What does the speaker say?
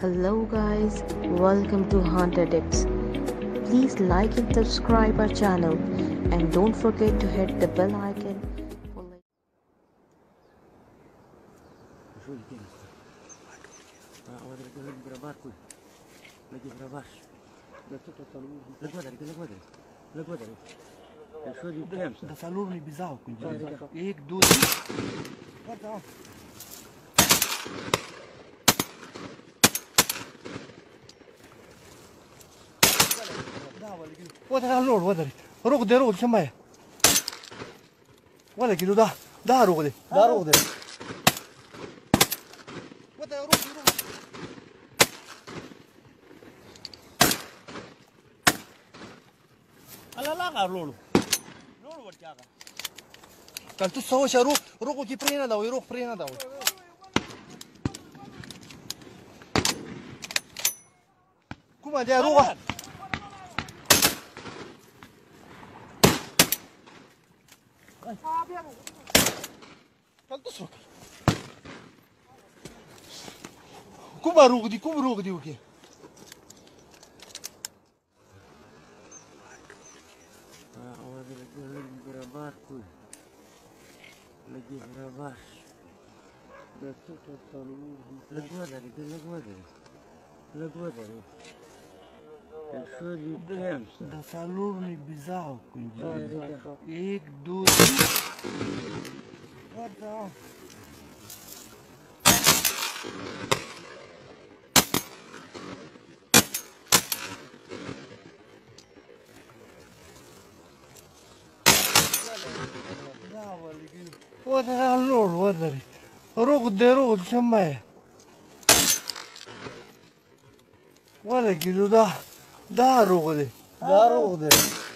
Hello guys, welcome to Hunter Tips. Please like and subscribe our channel and don't forget to hit the bell icon for ده صالوني بيزعق كنت هيك دوس وده اللور وده روق ده روق شماية ولا كيلو ده روق ده روق ده وده روق لا لولو ورجعها قال تسوي شروق روق كي برينا داوي روق برينا داوي كما جاء روق قال تسوي كما روق دي وكي lagi berabas betul total lagu dari ده صالوني بيزعق كنت هيك دوس وده وده اللور وده روق ده روق شماية ولا كيلو ده روق ده